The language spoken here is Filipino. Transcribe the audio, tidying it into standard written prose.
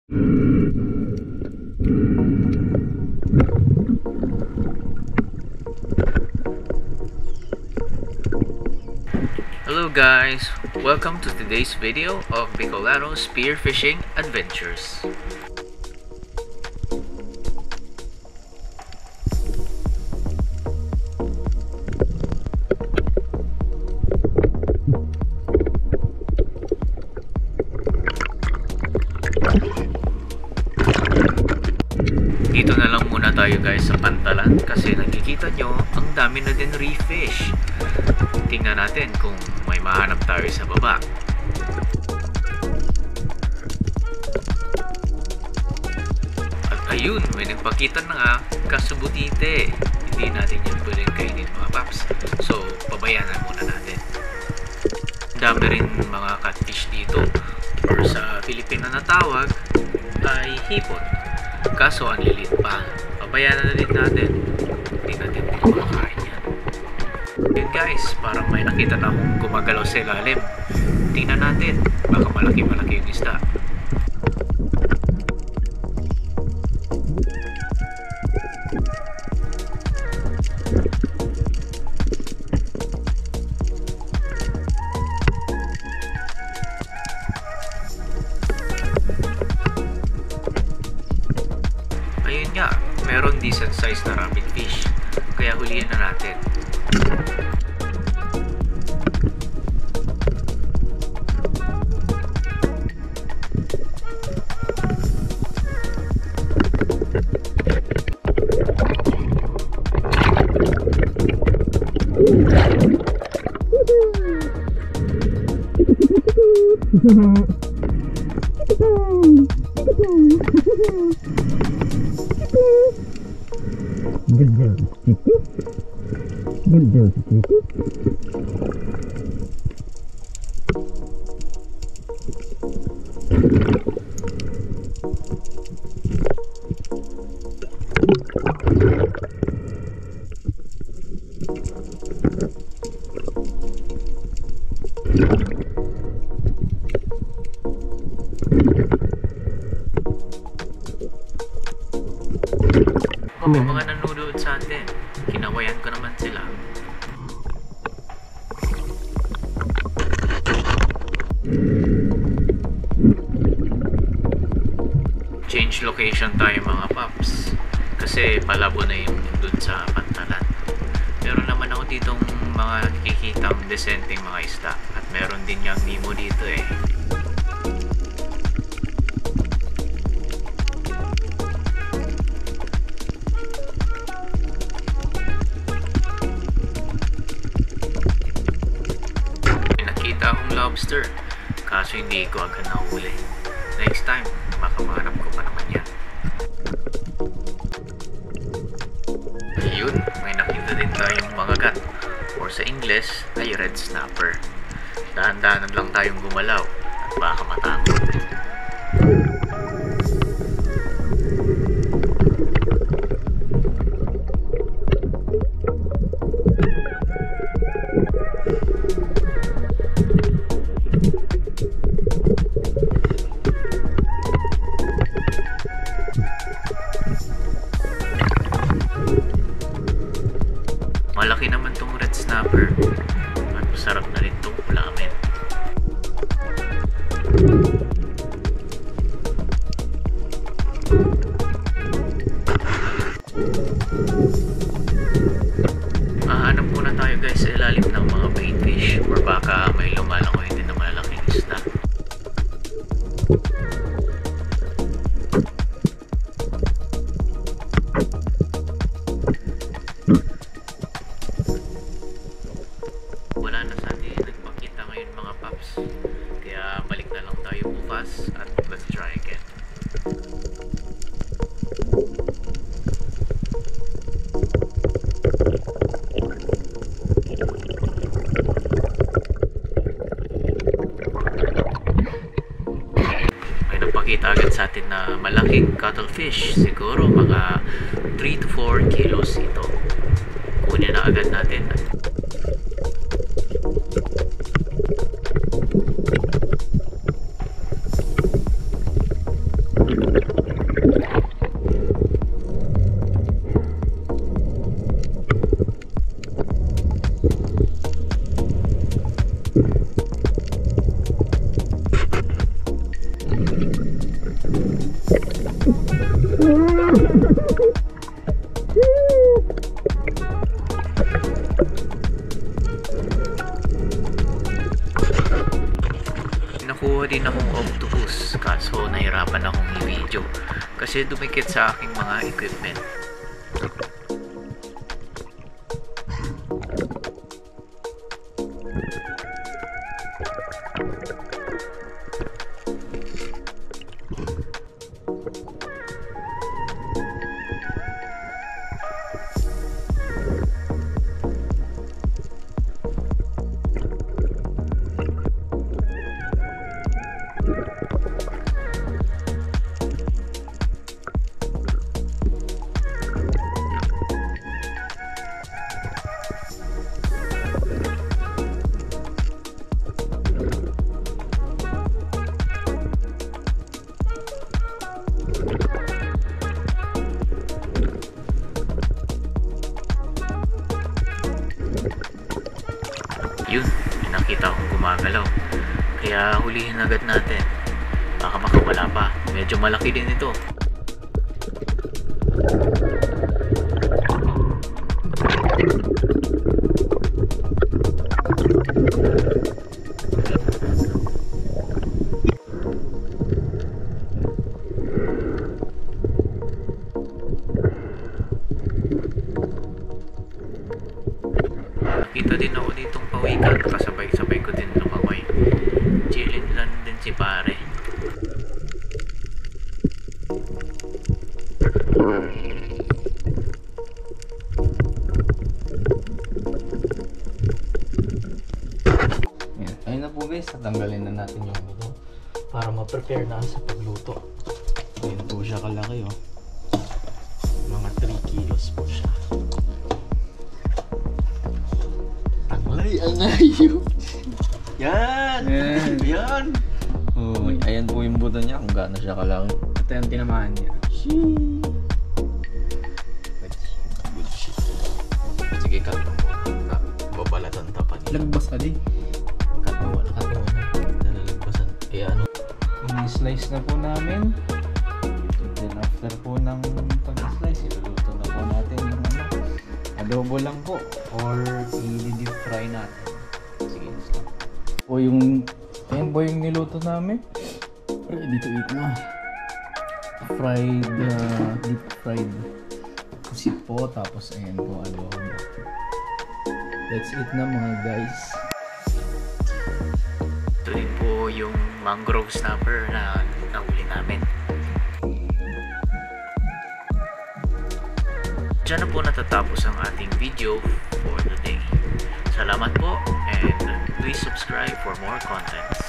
Hello guys, welcome to today's video of Bicolano Spearfishing Adventures. Dito na lang muna tayo guys sa pantalan kasi nakikita nyo ang dami na din reef fish. Tingnan natin kung may mahanap tayo sa baba. At ayun, may nagpakita na nga kasubutite. Hindi natin yan pwedeng kainin mga paps. So, pabayaan muna natin. Dami rin mga catfish dito. Or sa Pilipino na tawag ay hipon. Kaso ang lilit pa. Pabayaan na din natin. Hindi natin makakain yan. Yun guys, parang may nakita na akong gumagalaw sa ilalim. Tingnan natin. Baka malaki-malaki yung isda. Ayun nga, meron decent size na rabbitfish. Kaya huliin na natin. Good job, Titi. Good job, Titi. May mga nanonood sa atin. Kinawayan ko naman sila. Change location tayo mga paps. Kasi palabo na yung dun sa pantalan. Meron naman ako ditong mga nakikitang decenteng mga isda. At meron din yung Nemo dito eh. Akong lobster, kaso hindi ko agad nahuli. Next time, makamanap ko pa naman yan. Ayun, may nakita din tayong mga gat, or sa English ay red snapper. Dahan-dahanan lang tayong gumalaw at baka matakot. Malaki naman tong red snapper at masarap na rin tong ulamin. Hanap muna tayo guys sa ilalim ng mga bait fish or baka may lumalangoy din na malalaking isda. Wala na sa atin nagpakita ngayon mga paps, kaya balik na lang tayo bukas at let's try again. May nagpakita agad sa atin na malaking cuttlefish, siguro mga 3 to 4 kilos ito. Kunin na agad natin. Nakuha din akong octopus, kaso nahirapan akong i-video kasi dumikit sa aking mga equipment. Yun, may nakita akong gumagalaw. Kaya hulihin agad natin. Baka makawala pa. Medyo malaki din ito. Nakita din ako ditong pawikan, kasabay-sabay ko din lumangoy. Chillin lang din si pare. Yan. Ayun na po guys, tatanggalin na natin yung ito para ma-prepare na sa pagluto. Ayun po siya kalaki oh. Mga 3 kilos po siya. Ang ayun. Yan! Yan! Oh, ayan po yung buto niya kung gaano siya kalaki. Ito yung tinamaan niya. Good shit. Sige, cut mo. Babalatan tapan niya. Lagbas ka di. Cut mo. Nalalagbasan. Eh ano? I-slice na po namin. Then after po ng pag-slice, iluluto na po natin yung adobo lang po or i-deep fry natin. Sige, stop. Po yung ayan po yung niluto namin. Ready to eat na. Fried, deep fried pusit po, tapos ayan po adobo. Let's eat na mga guys. Ito din po yung mangrove snapper na nahuli namin. Diyan na po natatapos ang ating video for the day. Salamat po and please subscribe for more contents.